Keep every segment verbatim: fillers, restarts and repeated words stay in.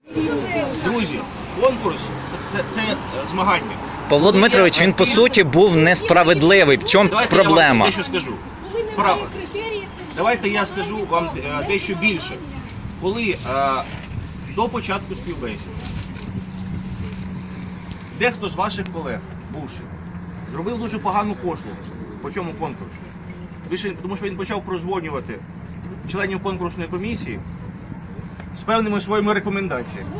Друзі, конкурс це, це, це змагання. Павло Дмитрович, він по суті був несправедливий. В чому Давайте проблема? Я вам дещо скажу. Право. Давайте я скажу вам дещо більше. Коли а, до початку співбесід дехто з ваших колег, бувших, зробив дуже погану послугу по цьому конкурсу. Тому що він почав прозвонювати членів конкурсної комісії з певними своїми рекомендаціями.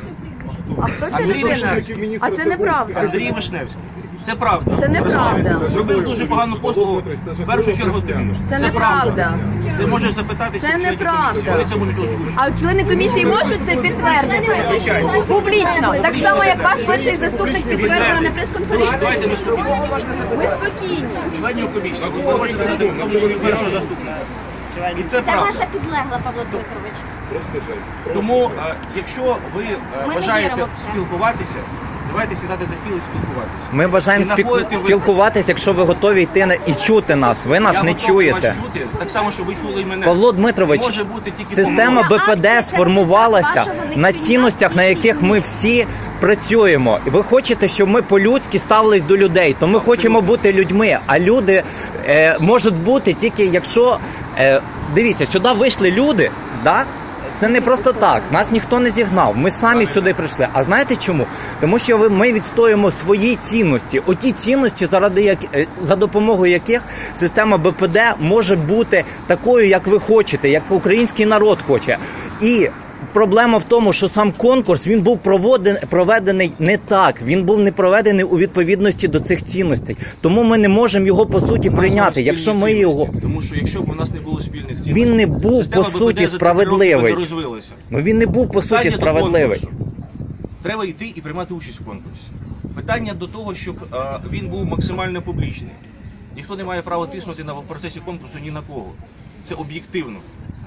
А хто це людина? А це неправда. Андрій Вишневський. Це правда. Це неправда. Зробив дуже погану послугу, в першу чергу тобі. Це неправда. Ти можеш запитатися, Це членів неправда. комісії, вони це можуть озвучити. А члени комісії можуть це підтвердити? Звичайно. Публічно. Так само, як ваш перший заступник підтвердив на прес-конференції. Давайте ми спокійні. Ви спокійні. Членів комісії. Ви можете задати тому першого заступника. І це Це правда. ваша підлегла, Павло Дмитрович. Тому, е, якщо ви е, Ми не бажаєте віримо в це. спілкуватися, давайте сідати за стіл і спілкуватися. Ми бажаємо І знаходити ви- спілкуватися, якщо ви готові йти на- і чути нас. Ви нас Я не готовий чуєте. вас чути, так само, що ви чули і мене. Павло Дмитрович, Може бути тільки система помилка. Б П Д сформувалася на цінностях, на яких ми всі працюємо. І ви хочете, щоб ми по-людськи ставились до людей, то ми хочемо бути людьми, а люди е, можуть бути тільки якщо... Е, дивіться, сюди вийшли люди, да? Це не просто так, нас ніхто не зігнав, ми самі сюди прийшли. А знаєте чому? Тому що ви- ми відстоюємо свої цінності. Оті цінності, заради як, е, за допомогою яких система Б П Д може бути такою, як ви хочете, як український народ хоче. І проблема в тому, що сам конкурс, він був проводен, проведений не так, він був не проведений у відповідності до цих цінностей. Тому ми не можемо його по суті прийняти, якщо ми його... Тому що якщо б у нас не було спільних цінностей, Він не був система по Б П Д суті за чотири роки справедливий. би не розвилася. Ну він не був по Питання суті до справедливий. конкурсу. Треба йти і приймати участь в конкурсі. Питання до того, щоб а, він був максимально публічний. Ніхто не має права тиснути на в процесі конкурсу ні на кого. Це об'єктивно.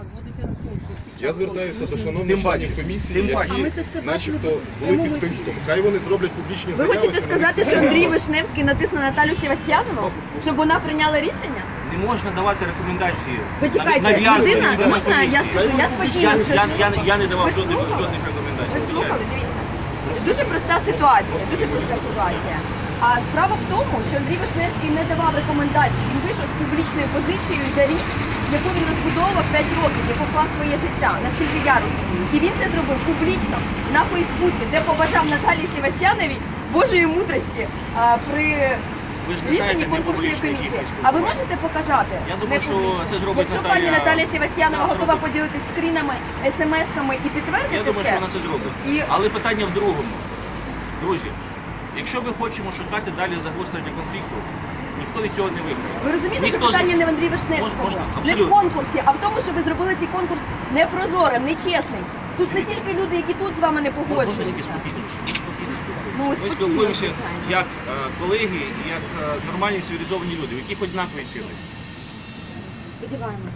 Я звертаюся до Тим шановних паче. членів комісії, Тим паче. які начебто були під тиском. Хай вони зроблять публічні Ви заяви. хочете що вони сказати, що підтримують. Андрій Вишневський натиснув Наталю Севастьянову, щоб вона прийняла рішення? Не можна давати рекомендації. Почекайте, нав'язувати людина, членам можна я комісії. скажу, я Я, спокійно це я, я, слухала. я не давав Ви жодних, слухали? жодних Ви рекомендацій. слухали, звичайно. дивіться. Дуже проста ситуація, дуже проста ситуація. А справа в тому, що Андрій Вишневський не давав рекомендацій. Він вийшов з публічною позицією за річ, яку він розбудовував п'ять років, яку вклав своє життя, наскільки я розумію. І він це зробив публічно на Фейсбуці, де побажав Наталії Севастьяновій Божої мудрості а, при Ви ж не рішенні знаєте, не конкурсної публічно, комісії. які А ви можете показати? Я думаю, Не що публічно. це зробить Якщо Наталія- пані Наталія Севастьянова Вона готова зробить. поділитися скрінами, смс-ками і підтвердити Я думаю, це, що вона це зробить. І- Але питання в другому. Друзі, якщо ми хочемо шукати далі загострення конфлікту, ніхто від цього не виграє. ви розумієте, Ніхто що з- питання не в Андрії Вишневському, Можна, не в абсолютно. конкурсі, а в тому, що ви зробили цей конкурс непрозорим, нечесним. Тут не тільки люди, які тут з вами не Можна тільки погоджуються. спокійніше. Ми спокійно спілкуємося. Ну, Ми спокійно, спілкуємося звичайно. як е, колеги, як е, нормальні цивілізовані люди, в яких однакові цінності. Сподіваємося.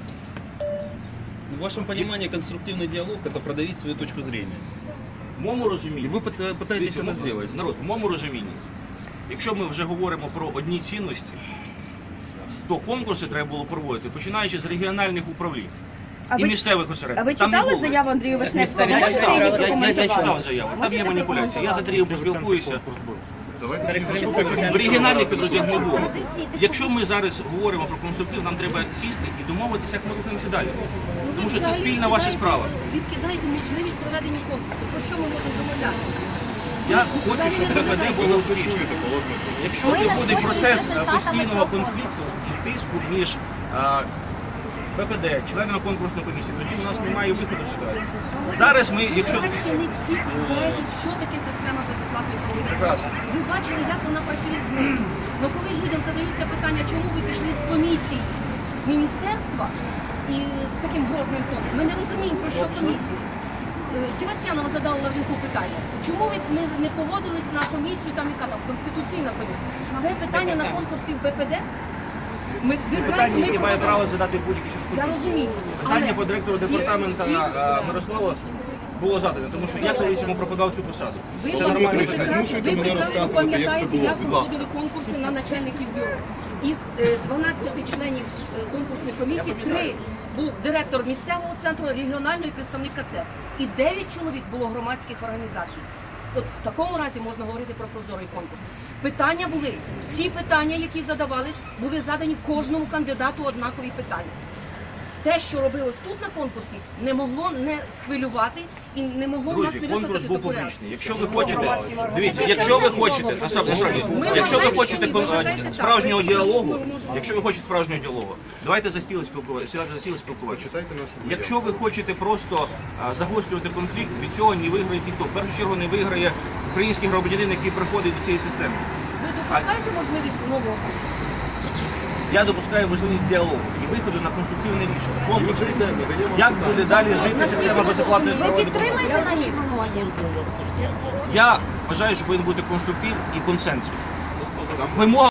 В вашем понимании конструктивный диалог – это продавить свою точку зрения. В моєму розумінні, И вы пыта- пытаетесь это Дивіться, сделать. народ, в моєму розумінні, якщо ми вже говоримо про одні цінності, то конкурси треба було проводити, починаючи з регіональних управлінь А і ви- місцевих А осередків. ви Там не читали було. заяву Андрію Вишневського? Я Можете читав, її я, я, я прокоментувати? читав заяву, там Можете є маніпуляція. Я з прокоментувати? Андрієм поспілкуюся. Давайте не В заспокоїмо. регіональних підрозділах не було. Якщо ми зараз говоримо про конструктив, нам треба сісти і домовитися, як ми рухаємося далі. Тому що це спільна ваша справа. Відкидайте можливість проведення конкурсу. Про що ми можемо домовлятися? Я хочу, щоб Б П Д було вирішено. Якщо це буде процес е, постійного конфлікту і тиску між е, Б П Д, членами конкурсної комісії, тоді у нас немає виходу з ситуації. Зараз ми, якщо... Ви ще не всі розбираєтесь, що таке система безоплатної провідки. Прекрасно. Ви бачили, як вона працює знизу. Але коли людям задаються питання, чому ви пішли з комісії міністерства і з таким грозним тоном, ми не розуміємо, про що комісія. Е, Севастьянова задала Лаврінку питання, чому ви не, не погодились на комісію, там яка там, конституційна комісія. Це питання на конкурсі в Б П Д. Ми, ви Це знаєте, питання, ми яке має проводили- право задати будь-який час Я розумію. Питання але по директору всі- департаменту всі- а, Мирослава було задане, тому що я колись йому пропагав цю посаду. Ви, Це ви, нормально. ви Не прекрасно, змушуйте ви мене прекрасно розказувати, як це пам'ятаєте, було, як будь ми ласка. проводили конкурси на начальників бюро. Із е, дванадцяти членів е, конкурсної комісії три був директор місцевого центру, регіонального і представник КЦ. І дев'ять чоловік було громадських організацій. От в такому разі можна говорити про прозорий конкурс. Питання були, всі питання, які задавались, були задані кожному кандидату однакові питання. Те, що робилось тут на конкурсі, не могло не схвилювати і не могло нас Друзі, не конкурс викликати був таку публічний. реакцію. Якщо ви хочете, дивіться, якщо ви хочете, Остап, насправді, Ми якщо ви вважаємо, хочете що ні, ви вважаєте так. справжнього Прийти до діалогу, суду ми можемо. якщо ви хочете справжнього діалогу, давайте за стіл спілкуватися, сідати за стіл спілкуватися. Почитайте нашу Якщо ви хочете просто а, загострювати конфлікт, від цього не виграє ніхто. В першу чергу не виграє український громадянин, який приходить до цієї системи. Ви допускаєте можливість нового конкурсу? Я допускаю можливість діалогу і виходу на конструктивне рішення. І Конкурс. вже йдемо, даємо Як вам буде питання. далі жити система безоплатної Ви правової підтримуєте допомоги? наші Я вважаю, що повинен бути конструктив і консенсус. Там Вимога